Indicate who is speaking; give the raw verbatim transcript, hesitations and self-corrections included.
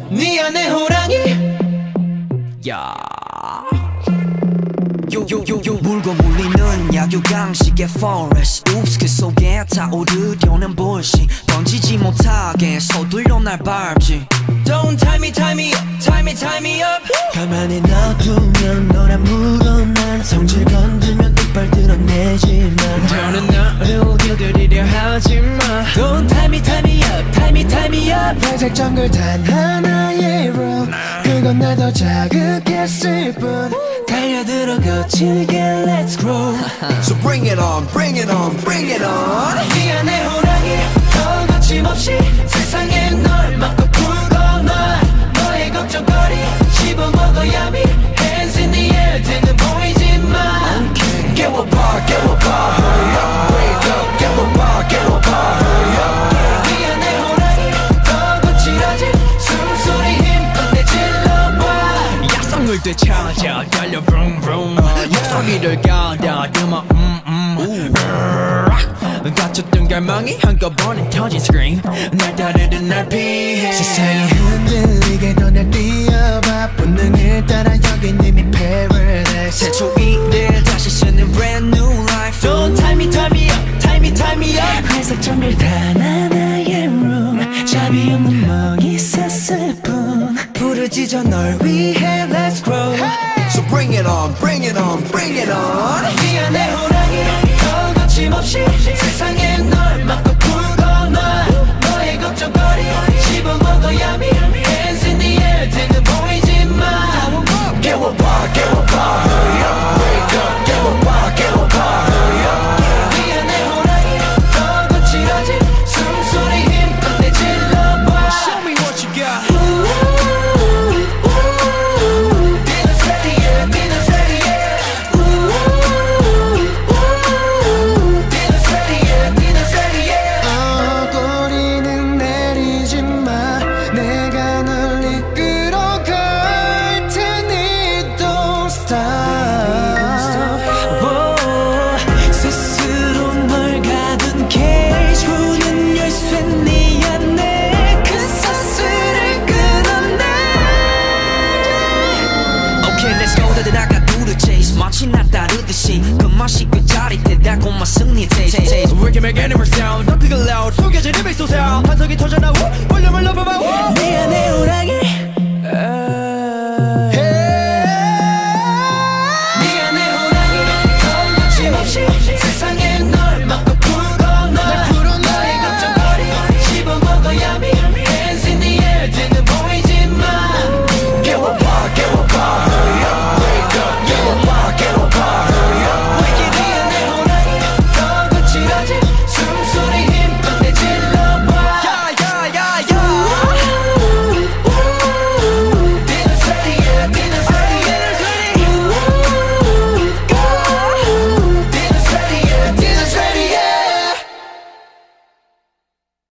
Speaker 1: 네 안에 호랑이 야 요요요요 물고 물리는 약육강식의 forest Oops 그 속에 타오르려는 bullshit 던지지 못하게 서둘러 날 밟지 Don't tie me tie me up tie me tie me up
Speaker 2: 가만히 놔두면 너라 물어난 성질 건들면 이빨 드러내지만
Speaker 1: 너는 나를 길들이려 하지마 Don't tie me tie me up tie me tie me up
Speaker 2: 회색 정글 단 하나의 rule 그건 날 더 자극했을 뿐 달려들어 거칠게 let's grow
Speaker 3: So bring it on bring it on bring it on
Speaker 1: 네 안에 호랑이 더 거침없이 세상에 널 막고 풀거나 너의 걱정거리 씹어먹어야미 Hands in the air 등은 보이지만
Speaker 3: 깨워봐 깨워봐 Hurry up wake up 깨워봐 깨워봐 Hurry up
Speaker 1: 네 안에 호랑이 더 거칠어진 숨소리 힘껏 내질러봐 약성을 되찾아 달려 vroom vroom 목소리를 가다듬어 음음 갇혔던 갈망이 한꺼번에 터진 scream 날 따르는 날 피해
Speaker 2: 세상이 흔들리게 더 날 뛰어봐 본능을 따라 여긴 이미 paradise
Speaker 1: 새 초이를 다시 쓰는 brand new life Don't tie me tie me up tie me tie me up
Speaker 2: 회색 정글 단 하나의 room 잡이 없는 먹이 샀을 뿐
Speaker 1: 불을 지져 널 위해 let's grow
Speaker 3: So bring it on bring it on bring it on
Speaker 1: 네 안에 호랑이 더 거침없이 세상에 널 막고 풀거나 너의 걱정거리 씹어먹어야미 Hands in the air 등은 보이지만
Speaker 3: 깨워봐 깨워봐 Hurry up wake up 깨워봐 깨워봐 Hurry up
Speaker 1: 네 안에 호랑이 더 거칠어진 숨소리 힘껏 내질러봐 Show me what you got
Speaker 2: 어, 꼬리는 내리지 마 내가 널 이끌어갈 테니 Don't stop
Speaker 1: 스스로 널 가둔 케이지 문은 열쇠 네 안에 그 사슬을 끊어내 Okay let's go 다들 아까 누르 chase 마치 나 따르듯이 그 맛이 그 짜릿해 달콤한 승리 taste taste
Speaker 4: We can make any sound 더 크게 loud 속여진 힘이 솟아 환상이 터져나와